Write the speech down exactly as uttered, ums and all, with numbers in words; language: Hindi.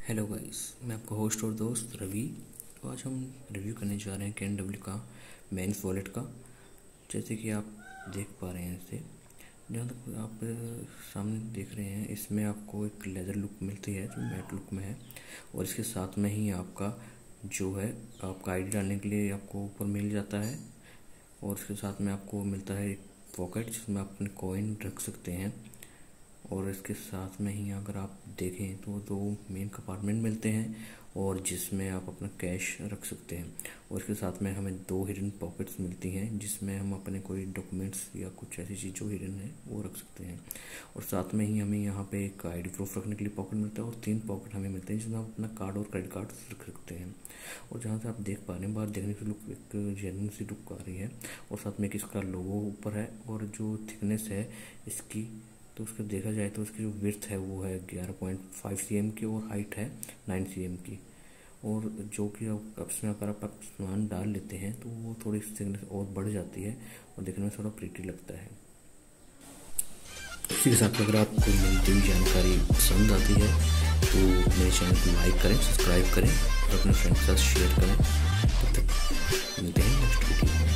हेलो गाइस, मैं आपका होस्ट और दोस्त रवि। तो आज हम रिव्यू करने जा रहे हैं के एन डब्ल्यू का मेंस वॉलेट का। जैसे कि आप देख पा रहे हैं, इसे जहाँ तक आप सामने देख रहे हैं, इसमें आपको एक लेदर लुक मिलती है जो मैट लुक में है। और इसके साथ में ही आपका जो है आपका आईडी डालने के लिए आपको ऊपर मिल जाता है। और उसके साथ में आपको मिलता है एक पॉकेट जिसमें आप अपने कॉइन रख सकते हैं। और इसके साथ में ही अगर आप देखें तो दो मेन कंपार्टमेंट मिलते हैं और जिसमें आप अपना कैश रख सकते हैं। और इसके साथ में हमें दो हिडन पॉकेट्स मिलती हैं जिसमें हम अपने कोई डॉक्यूमेंट्स या कुछ ऐसी चीज़ जो हिडन है वो रख सकते हैं। और साथ में ही हमें यहाँ पे एक आईडी प्रूफ रखने के लिए पॉकेट मिलता है और तीन पॉकेट हमें मिलते हैं जिसमें हम अपना कार्ड और क्रेडिट कार्ड रख सकते हैं। और जहाँ से आप देख पा रहे हैं, बाहर देखने की लुक एक जेन्युइन सी लुक आ रही है। और साथ में एक इसका लोगो ऊपर है और जो थिकनेस है इसकी, तो उसको देखा जाए तो उसकी जो विड्थ है वो है ग्यारह पॉइंट फाइव सी एम की और हाइट है नाइन सी एम की। और जो कि अब इसमें अगर आप सामान डाल लेते हैं तो वो थोड़ी थिकनेस और बढ़ जाती है और देखने में थोड़ा प्रीटी लगता है। इसी के साथ अगर आपको मिलती हुई जानकारी पसंद आती है तो मेरे चैनल को लाइक करें, सब्सक्राइब करें और अपने फ्रेंड्स के साथ शेयर करें। तब तक मिलते हैं नेक्स्ट वीडियो में।